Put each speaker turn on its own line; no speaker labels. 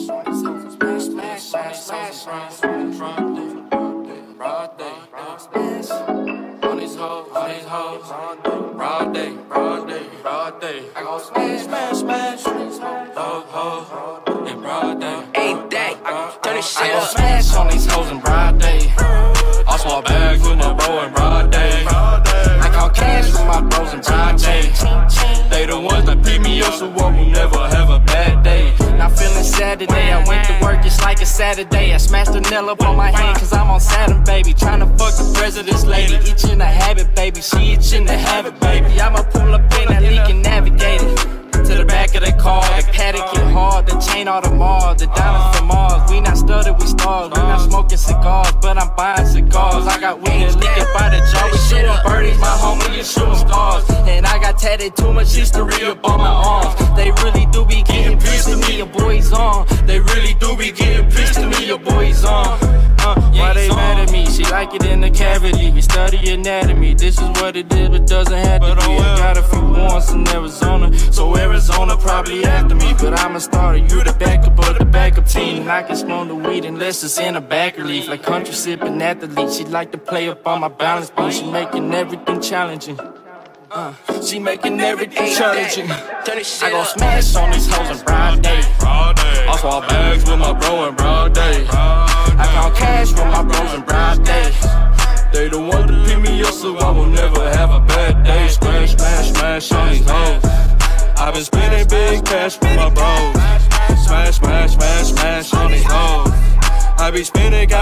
Smash on these hoes in broad day. I swap bags with my bro in broad day. I count cash with my bros in broad day. They the ones that pick me up, so I will never have a bad day. Now feeling sad today, I went to work just like a Saturday. I smashed a nail up on my hand cause I'm on Saturn, baby. Tryna fuck the president's lady, itching to have it, baby. She itching to have it, baby. I'ma pull up in that leak and navigate it to the back of the car, the paddock get hard, the chain all the Mars, the diamonds from Mars. We not studded, we stars. We not smoking cigars, but I'm buying cigars. I got weed leaking by the jar. We shooting birdies, my homie, you shooting stars. And I got tatted too much history up on my arms. They really do be getting pissed to me, your boy's on. They really do be getting pissed to me, your boy's on. Why they mad at me? She like it in the cavity. We study anatomy. This is what it is, but doesn't have to be. I got a few wants in Arizona, so Arizona probably after me. But I'm a starter, you the backup of the backup team. And I can smoke the weed unless it's in a back relief. Like country sipping athlete. She like to play up on my balance beam. She making everything challenging. She making everything challenging. I gon' smash on these hoes in broad day. I swap bags with my bro in broad day. I count cash with my bros in broad day. They the ones that pick me up, so I will never have a bad day. Smash, smash, smash on these hoes. I've been spending big cash with my bros. Smash, smash, smash, smash on these hoes. I be spending